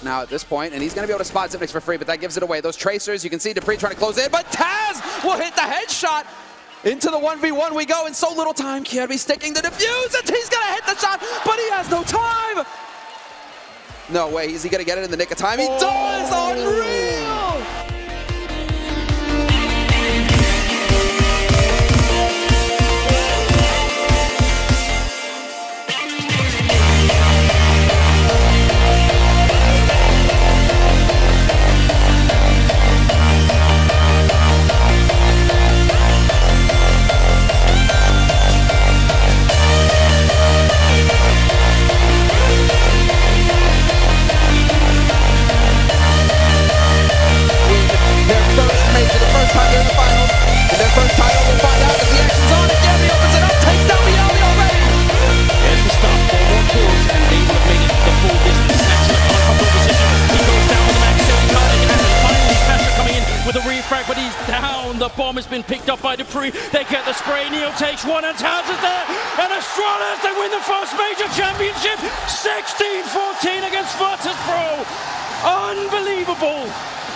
now at this point, and he's going to be able to spot Xyp9x for free, but that gives it away. Those tracers, you can see dupreeh trying to close in, but Taz will hit the headshot. Into the 1v1 we go in so little time. Kjaerbye sticking the defuse, and he's going to hit the shot, but he has no time. No way, is he going to get it in the nick of time? He does! Unreal! But he's down. The bomb has been picked up by dupreeh. They get the spray. Neil takes one, and Taz is there. And Astralis, they win the first major championship. 16-14 against Virtus.pro. Unbelievable.